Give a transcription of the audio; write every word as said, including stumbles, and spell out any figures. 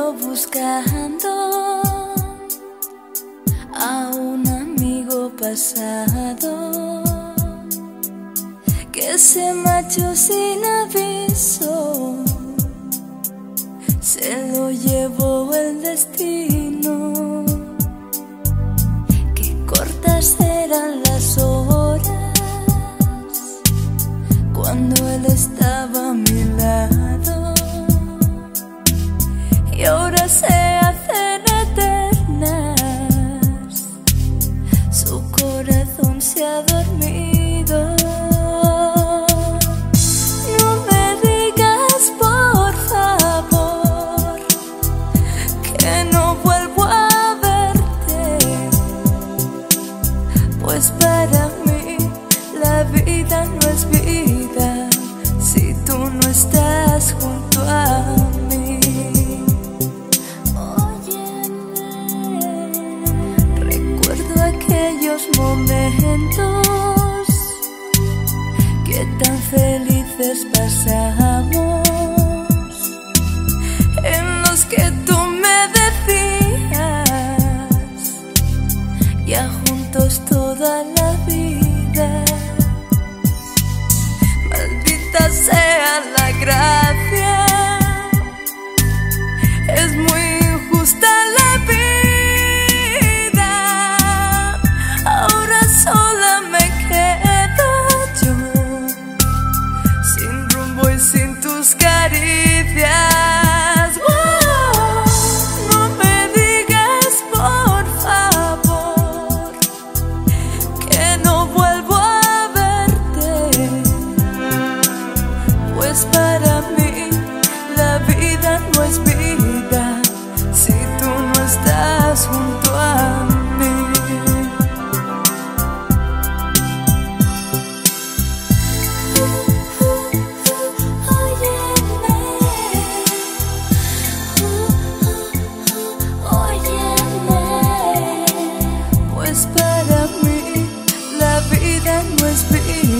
ando buscando a un amigo pasado que se marchó sin aviso. Se lo llevó el destino. Qué cortas eran las horas cuando él estaba a mi lado, y ahora se hacen eternas. Su corazón se ha dormido. No me digas por favor que no vuelvo a verte, pues para mí la vida no es vida si tú no estás junto a mí. Aquellos momentos que tan felices pasamos, en los que tú me decías ya juntos toda la vida. Maldita sea la gracia, es muy injusta la vida. Sola me quedo yo, sin rumbo y sin tus caricias. Oh, no me digas por favor que no vuelvo a verte, pues para mí la vida no es vida si tú no estás junto a mí. Para mí la vida no es vida